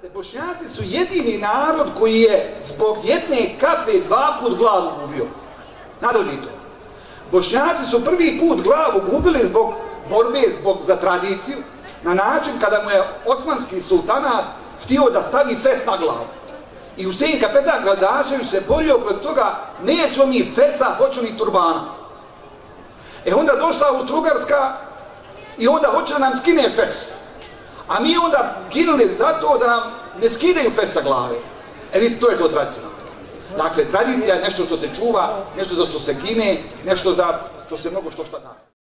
Bošnjaci su jedini narod koji je zbog jedne kape 2 put glavu gubio. Nadalje to. Bošnjaci su prvi put glavu gubili zbog borbe za tradiciju, na način kada mu je osmanski sultanat htio da stavi fes na glavu. I Husein kapetan Gradašević se borio protiv toga, nećemo mi fesa, hoću ni turbana. Onda došla Austrougarska i onda hoće da nam skine fes. A mi onda ginuli zato da nam ne skidaju fes sa glave. Vidite, to je to tradicionalno. Dakle, tradicija je nešto što se čuva, nešto za što se gine, nešto za što se mnogo što šta da.